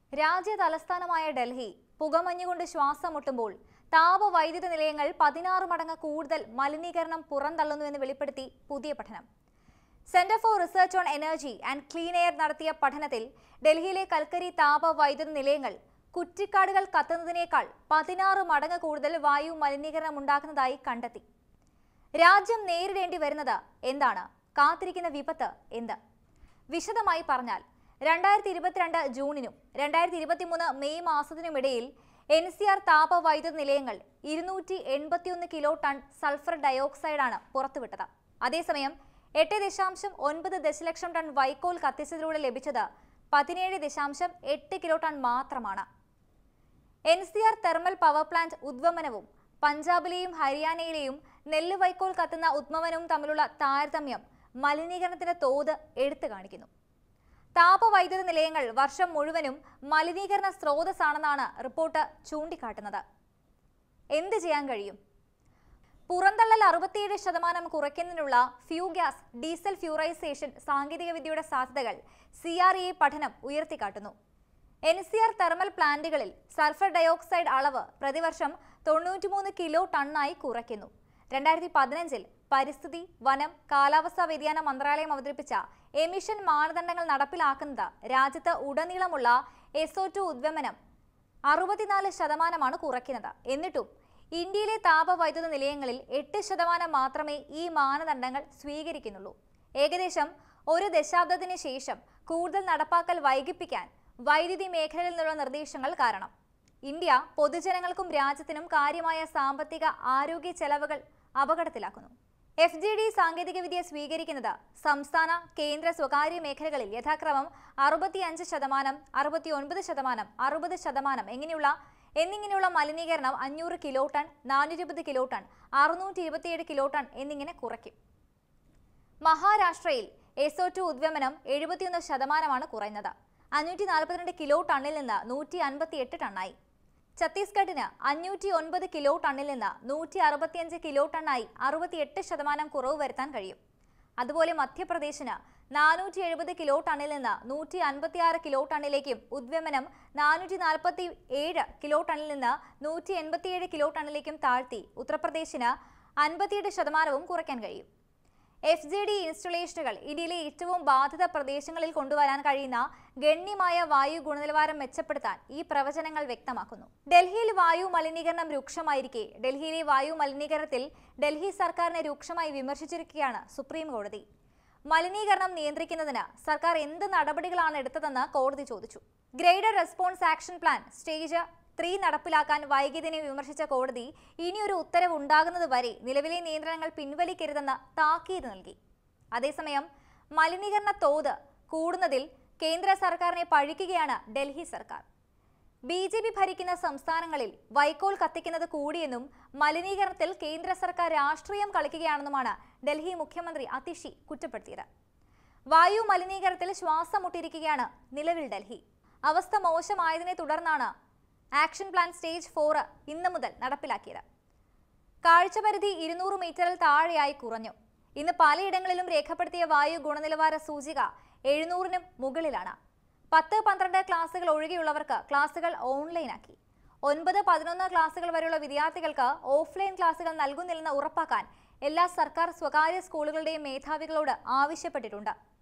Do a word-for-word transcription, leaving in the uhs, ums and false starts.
രാജ്യ തലസ്ഥാനമായ ഡൽഹി പുകമഞ്ഞുകൊണ്ട് ശ്വാസം മുട്ടുമ്പോൾ താപവൈദ്യുത നിലയങ്ങൾ പതിനാറ് മടങ്ങ് കൂടുതൽ മലിനീകരണം പുറന്തള്ളുന്നുവെന്ന് വെളിപ്പെടുത്തി പുതിയ പഠനം. Centre for research on energy and clean air നടത്തിയ പഠനത്തിൽ ഡൽഹിയിലെ കൽക്കരി താപവൈദ്യുത നിലയങ്ങൾ കുറ്റിക്കാടുകൾ കത്തുന്നതിനേക്കാൾ പതിനാറ് മടങ്ങ് കൂടുതൽ വായു മലിനീകരണം ഉണ്ടാക്കുന്നതായി കണ്ടെത്തി. രാജ്യം നേരിടേണ്ടി വരുന്നത് എന്താണ്? കാത്തിരിക്കുന്ന വിപത്ത് എന്ത്? വിശദമായി പറഞ്ഞാൽ, രണ്ടായിരത്തി ഇരുപത്തിരണ്ട് ജൂണിനും രണ്ടായിരത്തി ഇരുപത്തിമൂന്ന് മെയ് മാസത്തിനുമിടയിൽ എൻ സി ആർ താപവൈദ്യുത നിലയങ്ങൾ ഇരുന്നൂറ്റി എൺപത്തിയൊന്ന് കിലോ ടൺ സൾഫർ ഡയോക്സൈഡാണ് പുറത്തുവിട്ടത്. അതേസമയം എട്ട് ദശാംശം ഒൻപത് ദശലക്ഷം ടൺ വൈക്കോൽ കത്തിച്ചതിലൂടെ ലഭിച്ചത് പതിനേഴ് ദശാംശം എട്ട് കിലോ ടൺ മാത്രമാണ്. N C R thermal power plant ഉദ്വമനവും പഞ്ചാബിലെയും ഹരിയാനയിലെയും നെല്ല് വൈക്കോൽ കത്തുന്ന ഉദ്വമനവും തമ്മിലുള്ള താരതമ്യം മലിനീകരണത്തിന്റെ തോത് എടുത്തു കാണിക്കുന്നു. താപവൈദ്യുത നിലയങ്ങൾ വർഷം മുഴുവനും മലിനീകരണ സ്രോതസ്സാണെന്നാണ് റിപ്പോർട്ട് ചൂണ്ടിക്കാട്ടുന്നത്. എന്ത് ചെയ്യാൻ കഴിയും? പുറന്തള്ളൽ അറുപത്തിയേഴ് ശതമാനം കുറയ്ക്കുന്നതിനുള്ള ഫ്യൂ ഗ്യാസ് ഡീസൽ ഫ്യൂറൈസേഷൻ സാങ്കേതികവിദ്യയുടെ സാധ്യതകൾ സി ആർ ഇ പഠനം ഉയർത്തിക്കാട്ടുന്നു. എൻ സി ആർ തെർമൽ പ്ലാന്റുകളിൽ സൾഫർ ഡയോക്സൈഡ് അളവ് പ്രതിവർഷം തൊണ്ണൂറ്റിമൂന്ന് കിലോ ടണ്ണായി കുറയ്ക്കുന്നു. രണ്ടായിരത്തി പതിനഞ്ചിൽ പരിസ്ഥിതി, വനം, കാലാവസ്ഥാ വ്യതിയാന മന്ത്രാലയം അവതരിപ്പിച്ച എമിഷൻ മാനദണ്ഡങ്ങൾ നടപ്പിലാക്കുന്നത് രാജ്യത്ത് ഉടനീളമുള്ള എസ് ഒ ടു ഉദ്വമനം അറുപത്തിനാല് ശതമാനമാണ് കുറയ്ക്കുന്നത്. എന്നിട്ടും ഇന്ത്യയിലെ താപവൈദ്യുത നിലയങ്ങളിൽ എട്ട് ശതമാനം മാത്രമേ ഈ മാനദണ്ഡങ്ങൾ സ്വീകരിക്കുന്നുള്ളൂ. ഏകദേശം ഒരു ദശാബ്ദത്തിന് ശേഷം കൂടുതൽ നടപ്പാക്കൽ വൈകിപ്പിക്കാൻ വൈദ്യുതി മേഖലയിൽ നിന്നുള്ള നിർദ്ദേശങ്ങൾ കാരണം. ഇന്ത്യ പൊതുജനങ്ങൾക്കും രാജ്യത്തിനും കാര്യമായ സാമ്പത്തിക ആരോഗ്യ ചെലവുകൾ അപകടത്തിലാക്കുന്നു. എഫ് ജി ഡി സാങ്കേതികവിദ്യ സ്വീകരിക്കുന്നത് സംസ്ഥാന, കേന്ദ്ര, സ്വകാര്യ മേഖലകളിൽ യഥാക്രമം അറുപത്തിയഞ്ച് ശതമാനം, അറുപത്തി ഒൻപത് ശതമാനം, അറുപത് ശതമാനം എങ്ങനെയുള്ള എന്നിങ്ങനെയുള്ള മലിനീകരണം അഞ്ഞൂറ് കിലോ ടൺ, നാനൂറ്റി ഇരുപത് കിലോ ടൺ, അറുന്നൂറ്റി ഇരുപത്തിയേഴ് കിലോ ടൺ എന്നിങ്ങനെ കുറയ്ക്കും. മഹാരാഷ്ട്രയിൽ എസ് ഒ ടു ഉദ്വമനം എഴുപത്തിയൊന്ന് ശതമാനമാണ് കുറയുന്നത്. അഞ്ഞൂറ്റി നാൽപ്പത്തിരണ്ട് കിലോ ടണ്ണിൽ നിന്ന് നൂറ്റി അൻപത്തി എട്ട് ടണ്ണായി. ഛത്തീസ്ഗഡിന് അഞ്ഞൂറ്റി ഒൻപത് കിലോ ടണ്ണിൽ നിന്ന് നൂറ്റി അറുപത്തിയഞ്ച് കിലോ ടണ്ണായി അറുപത്തിയെട്ട് ശതമാനം കുറവ് വരുത്താൻ കഴിയും. അതുപോലെ മധ്യപ്രദേശിന് നാനൂറ്റി എഴുപത് കിലോ ടണ്ണിൽ നിന്ന് നൂറ്റി അൻപത്തി ആറ് കിലോ ടണ്ണിലേക്കും ഉദ്വമനം നാനൂറ്റി നാൽപ്പത്തി ഏഴ് കിലോ ടണ്ണിൽ നിന്ന് നൂറ്റി എൺപത്തിയേഴ് കിലോ ടണ്ണിലേക്കും താഴ്ത്തി ഉത്തർപ്രദേശിന് അൻപത്തിയെട്ട് ശതമാനവും കുറയ്ക്കാൻ കഴിയും. എഫ് ജി ഡി ഇൻസ്റ്റലേഷനുകൾ ഇന്ത്യയിലെ ഏറ്റവും ബാധിത പ്രദേശങ്ങളിൽ കൊണ്ടുവരാൻ കഴിയുന്ന ഗണ്യമായ വായു ഗുണനിലവാരം മെച്ചപ്പെടുത്താൻ ഈ പ്രവചനങ്ങൾ വ്യക്തമാക്കുന്നു. ഡൽഹിയിൽ വായു മലിനീകരണം രൂക്ഷമായിരിക്കെ ഡൽഹിയിലെ വായു മലിനീകരണത്തിൽ ഡൽഹി സർക്കാരിനെ രൂക്ഷമായി വിമർശിച്ചിരിക്കുകയാണ് സുപ്രീം കോടതി. മലിനീകരണം നിയന്ത്രിക്കുന്നതിന് സർക്കാർ എന്ത് നടപടികളാണ് എടുത്തതെന്ന് കോടതി ചോദിച്ചു. Graded response action plan stage three നടപ്പിലാക്കാൻ വൈകിയതിനെ വിമർശിച്ച കോടതി ഇനിയൊരു ഉത്തരവ് ഉണ്ടാകുന്നത് വരെ നിലവിലെ നിയന്ത്രണങ്ങൾ പിൻവലിക്കരുതെന്ന് താക്കീത് നൽകി. അതേസമയം മലിനീകരണ തോത് കൂടുന്നതിൽ കേന്ദ്ര സർക്കാരിനെ പഴിക്കുകയാണ് ഡൽഹി സർക്കാർ. ബി ജെ പി ഭരിക്കുന്ന സംസ്ഥാനങ്ങളിൽ വൈക്കോൽ കത്തിക്കുന്നത് കൂടിയെന്നും മലിനീകരണത്തിൽ കേന്ദ്ര സർക്കാർ രാഷ്ട്രീയം കളിക്കുകയാണെന്നുമാണ് ഡൽഹി മുഖ്യമന്ത്രി അതിഷി കുറ്റപ്പെടുത്തിയത്. വായു മലിനീകരണത്തിൽ ശ്വാസം മുട്ടിയിരിക്കുകയാണ് നിലവിൽ ഡൽഹി. അവസ്ഥ മോശമായതിനെ തുടർന്നാണ് ആക്ഷൻ പ്ലാൻ സ്റ്റേജ് ഫോർ ഇന്ന് മുതൽ നടപ്പിലാക്കിയത്. കാഴ്ചപരിധി ഇരുന്നൂറ് മീറ്ററിൽ താഴെയായി കുറഞ്ഞു. ഇന്ന് പലയിടങ്ങളിലും രേഖപ്പെടുത്തിയ വായു ഗുണനിലവാര സൂചിക എഴുന്നൂറിനും മുകളിലാണ്. പത്ത് പന്ത്രണ്ട് ക്ലാസുകൾ ഒഴികെയുള്ളവർക്ക് ക്ലാസുകൾ ഓൺലൈനാക്കി. ഒൻപത് പതിനൊന്ന് ക്ലാസുകൾ വരെയുള്ള വിദ്യാർത്ഥികൾക്ക് ഓഫ്ലൈൻ ക്ലാസുകൾ നൽകുന്നില്ലെന്ന് ഉറപ്പാക്കാൻ എല്ലാ സർക്കാർ, സ്വകാര്യ സ്കൂളുകളുടെയും മേധാവികളോട് ആവശ്യപ്പെട്ടിട്ടുണ്ട്.